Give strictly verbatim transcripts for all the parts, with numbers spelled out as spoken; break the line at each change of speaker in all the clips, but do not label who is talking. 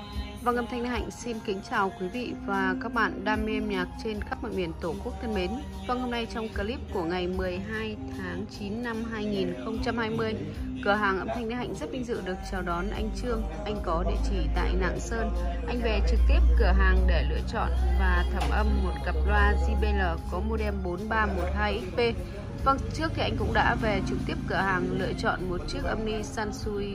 Vâng, âm thanh Hạnh xin kính chào quý vị và các bạn đam mê âm nhạc trên khắp mọi miền Tổ quốc thân mến. Vâng, hôm nay trong clip của ngày mười hai tháng chín năm hai nghìn không trăm hai mươi, cửa hàng âm thanh Hạnh rất vinh dự được chào đón anh Trương. Anh có địa chỉ tại Lạng Sơn. Anh về trực tiếp cửa hàng để lựa chọn và thẩm âm một cặp loa J B L có model bốn ba một hai X P. Vâng, trước thì anh cũng đã về trực tiếp cửa hàng lựa chọn một chiếc âm ni Sansui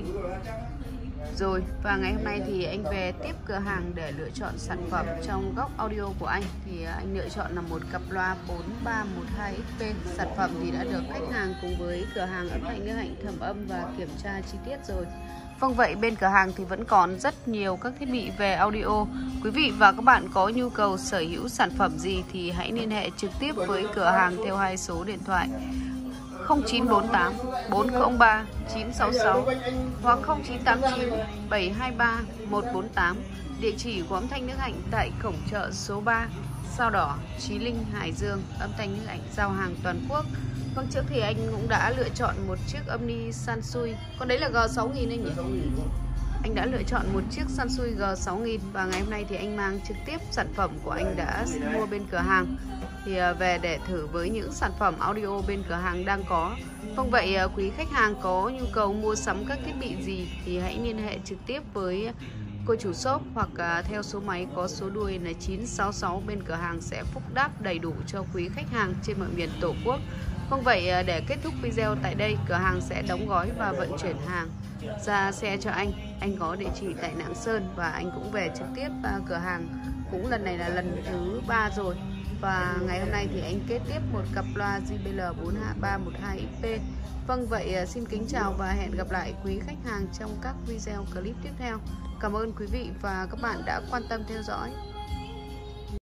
rồi, và ngày hôm nay thì anh về tiếp cửa hàng để lựa chọn sản phẩm. Trong góc audio của anh thì anh lựa chọn là một cặp loa bốn ba một hai X P. Sản phẩm thì đã được khách hàng cùng với cửa hàng âm thanh Đức Hạnh thẩm âm và kiểm tra chi tiết rồi. Vâng, vậy bên cửa hàng thì vẫn còn rất nhiều các thiết bị về audio. Quý vị và các bạn có nhu cầu sở hữu sản phẩm gì thì hãy liên hệ trực tiếp với cửa hàng theo hai số điện thoại không chín bốn tám bốn không ba chín sáu sáu hoặc không chín tám chín bảy hai ba một bốn tám. Địa chỉ của âm thanh Đức Hạnh tại cổng chợ số ba, Sao Đỏ, Chí Linh, Hải Dương. Âm thanh Đức Hạnh giao hàng toàn quốc. Vâng, trước thì anh cũng đã lựa chọn một chiếc âm ni Sansui. Còn đấy là G sáu nghìn anh nhỉ? Anh đã lựa chọn một chiếc Sansui G sáu nghìn và ngày hôm nay thì anh mang trực tiếp sản phẩm của anh đã mua bên cửa hàng thì về để thử với những sản phẩm audio bên cửa hàng đang có. Vâng, vậy quý khách hàng có nhu cầu mua sắm các thiết bị gì thì hãy liên hệ trực tiếp với cô chủ shop hoặc theo số máy có số đuôi là chín sáu sáu. Bên cửa hàng sẽ phúc đáp đầy đủ cho quý khách hàng trên mọi miền Tổ quốc. Vâng, vậy để kết thúc video tại đây, cửa hàng sẽ đóng gói và vận chuyển hàng ra xe cho anh. Anh có địa chỉ tại Lạng Sơn và anh cũng về trực tiếp cửa hàng, cũng lần này là lần thứ ba rồi. Và ngày hôm nay thì anh kết tiếp một cặp loa J B L bốn ba một hai X P. Vâng, vậy xin kính chào và hẹn gặp lại quý khách hàng trong các video clip tiếp theo. Cảm ơn quý vị và các bạn đã quan tâm theo dõi.